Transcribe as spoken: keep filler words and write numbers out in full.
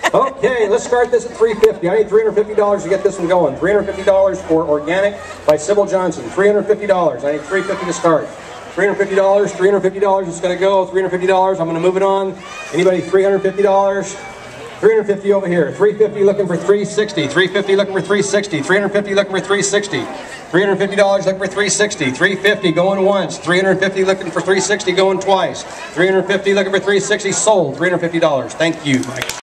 Okay, let's start this at three hundred fifty dollars. I need three hundred fifty dollars to get this one going. three hundred fifty dollars for Organic by Sibyl Johnson. three hundred fifty dollars. I need three hundred fifty dollars to start. three hundred fifty dollars, three hundred fifty dollars, it's going to go. three hundred fifty dollars, I'm going to move it on. Anybody three hundred fifty dollars? three hundred fifty dollars over here. three hundred fifty dollars looking for three hundred sixty dollars. three hundred fifty dollars looking for three hundred sixty dollars. three hundred fifty dollars looking for three hundred sixty dollars. three hundred fifty dollars looking for three hundred sixty dollars. three hundred fifty dollars going once. three hundred fifty dollars looking for three hundred sixty dollars going twice. three hundred fifty dollars looking for three hundred sixty dollars sold. three hundred fifty dollars. Thank you, Mike.